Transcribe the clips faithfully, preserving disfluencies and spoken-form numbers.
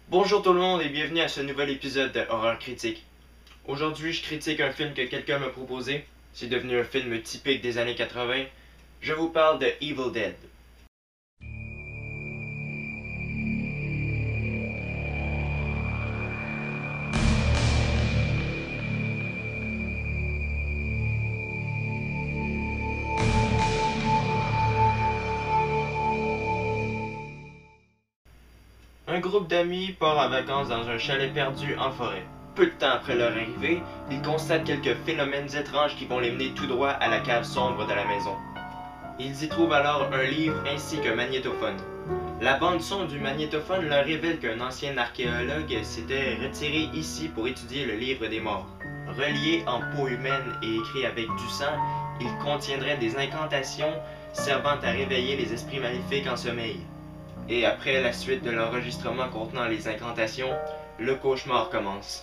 Bonjour tout le monde et bienvenue à ce nouvel épisode de Horreur Critique. Aujourd'hui, je critique un film que quelqu'un m'a proposé. C'est devenu un film typique des années quatre-vingts. Je vous parle de Evil Dead. Un groupe d'amis part en vacances dans un chalet perdu en forêt. Peu de temps après leur arrivée, ils constatent quelques phénomènes étranges qui vont les mener tout droit à la cave sombre de la maison. Ils y trouvent alors un livre ainsi qu'un magnétophone. La bande-son du magnétophone leur révèle qu'un ancien archéologue s'était retiré ici pour étudier le livre des morts. Relié en peau humaine et écrit avec du sang, il contiendrait des incantations servant à réveiller les esprits maléfiques en sommeil. Et après la suite de l'enregistrement contenant les incantations, le cauchemar commence.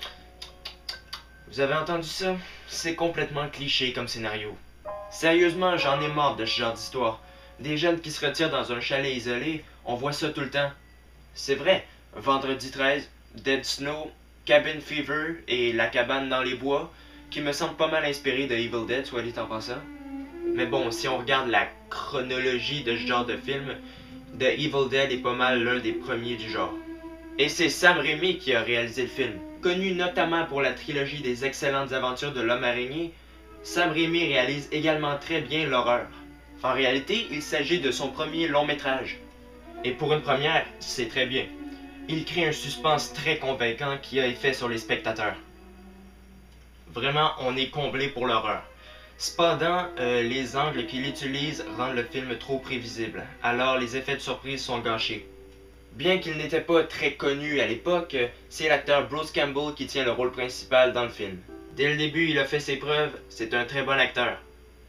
Vous avez entendu ça? C'est complètement cliché comme scénario. Sérieusement, j'en ai marre de ce genre d'histoire. Des jeunes qui se retirent dans un chalet isolé, on voit ça tout le temps. C'est vrai, Vendredi treize, Dead Snow, Cabin Fever et La cabane dans les bois, qui me semblent pas mal inspirés de Evil Dead, soit dit en passant. Mais bon, si on regarde la chronologie de ce genre de film, The Evil Dead est pas mal l'un des premiers du genre. Et c'est Sam Raimi qui a réalisé le film. Connu notamment pour la trilogie des excellentes aventures de l'homme araignée, Sam Raimi réalise également très bien l'horreur. En réalité, il s'agit de son premier long métrage. Et pour une première, c'est très bien. Il crée un suspense très convaincant qui a effet sur les spectateurs. Vraiment, on est comblé pour l'horreur. Cependant, euh, les angles qu'il utilise rendent le film trop prévisible, alors les effets de surprise sont gâchés. Bien qu'il n'était pas très connu à l'époque, c'est l'acteur Bruce Campbell qui tient le rôle principal dans le film. Dès le début, il a fait ses preuves, c'est un très bon acteur.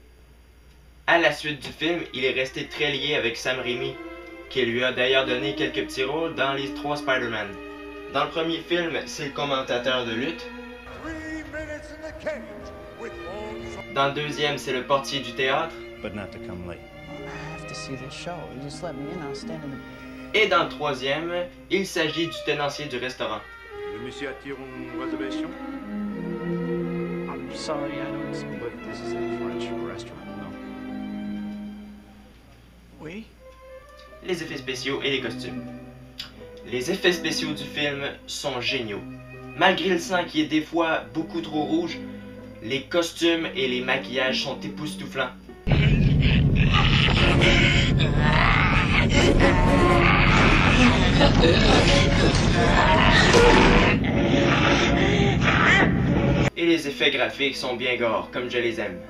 À la suite du film, il est resté très lié avec Sam Raimi, qui lui a d'ailleurs donné quelques petits rôles dans les trois Spider-Man. Dans le premier film, c'est le commentateur de lutte. Dans le deuxième, c'est le portier du théâtre. Et dans le troisième, il s'agit du tenancier du restaurant. Le monsieur attire une réservation? I'm sorry, I don't speak. But this is a French restaurant, no? Oui? Les effets spéciaux et les costumes. Les effets spéciaux du film sont géniaux. Malgré le sang qui est des fois beaucoup trop rouge, les costumes et les maquillages sont époustouflants. Et les effets graphiques sont bien gore, comme je les aime.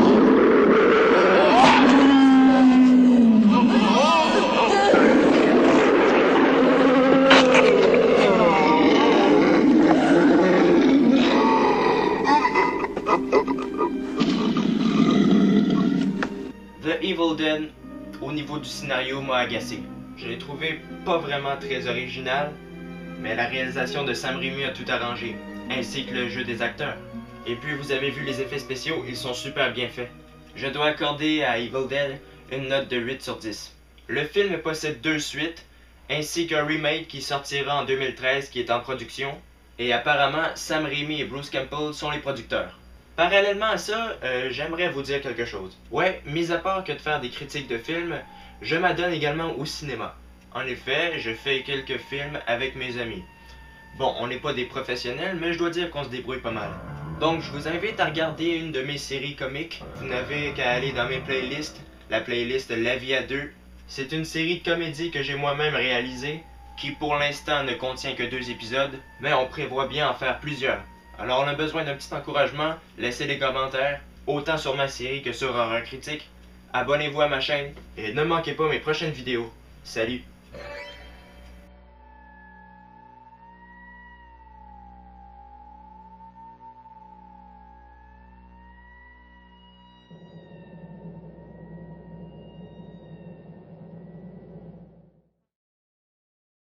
The Evil Dead, au niveau du scénario, m'a agacé. Je l'ai trouvé pas vraiment très original, mais la réalisation de Sam Raimi a tout arrangé, ainsi que le jeu des acteurs. Et puis vous avez vu les effets spéciaux, ils sont super bien faits. Je dois accorder à Evil Dead une note de huit sur dix. Le film possède deux suites, ainsi qu'un remake qui sortira en deux mille treize qui est en production, et apparemment Sam Raimi et Bruce Campbell sont les producteurs. Parallèlement à ça, euh, j'aimerais vous dire quelque chose. Ouais, mis à part que de faire des critiques de films, je m'adonne également au cinéma. En effet, je fais quelques films avec mes amis. Bon, on n'est pas des professionnels, mais je dois dire qu'on se débrouille pas mal. Donc, je vous invite à regarder une de mes séries comiques. Vous n'avez qu'à aller dans mes playlists, la playlist La Vie à deux. C'est une série de comédies que j'ai moi-même réalisée, qui pour l'instant ne contient que deux épisodes, mais on prévoit bien en faire plusieurs. Alors on a besoin d'un petit encouragement, laissez des commentaires, autant sur ma série que sur Horreur Critique. Abonnez-vous à ma chaîne et ne manquez pas mes prochaines vidéos. Salut!